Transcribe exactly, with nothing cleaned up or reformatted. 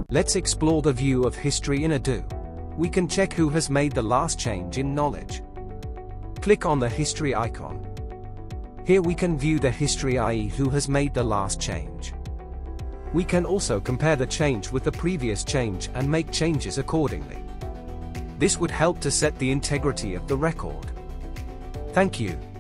Let's explore the view of history in Odoo. We can check who has made the last change in knowledge. Click on the history icon. Here we can view the history, that is who has made the last change. We can also compare the change with the previous change and make changes accordingly. This would help to set the integrity of the record. Thank you.